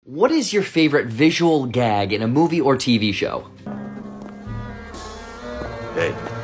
What is your favorite visual gag in a movie or TV show? Hey.